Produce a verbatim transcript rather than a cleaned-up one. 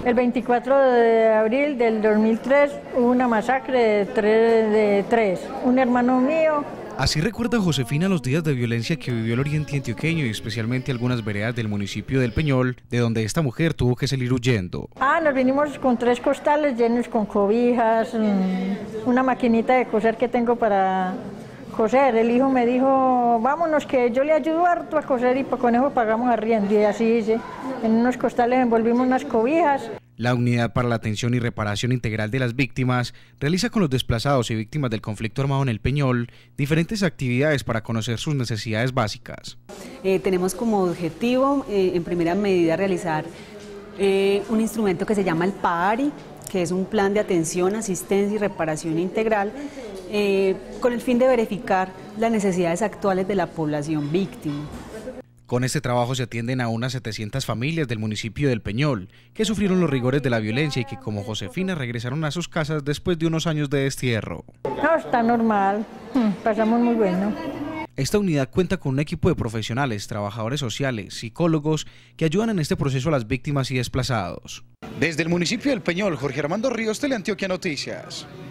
El veinticuatro de abril del dos mil tres hubo una masacre de tres, de tres. Un hermano mío. Así recuerda Josefina los días de violencia que vivió el oriente antioqueño y especialmente algunas veredas del municipio del Peñol, de donde esta mujer tuvo que salir huyendo. Ah, nos vinimos con tres costales llenos con cobijas, una maquinita de coser que tengo para coser. El hijo me dijo, vámonos que yo le ayudo harto a coser y con eso pagamos arriendo. Y así hice. En unos costales envolvimos unas cobijas. La Unidad para la Atención y Reparación Integral de las Víctimas realiza con los desplazados y víctimas del conflicto armado en el Peñol diferentes actividades para conocer sus necesidades básicas. Eh, tenemos como objetivo, eh, en primera medida, realizar eh, un instrumento que se llama el PAARI, que es un plan de atención, asistencia y reparación integral, eh, con el fin de verificar las necesidades actuales de la población víctima. Con este trabajo se atienden a unas setecientas familias del municipio del Peñol, que sufrieron los rigores de la violencia y que, como Josefina, regresaron a sus casas después de unos años de destierro. No, está normal, pasamos muy bueno. Esta unidad cuenta con un equipo de profesionales, trabajadores sociales, psicólogos, que ayudan en este proceso a las víctimas y desplazados. Desde el municipio del Peñol, Jorge Armando Ríos, Teleantioquia Noticias.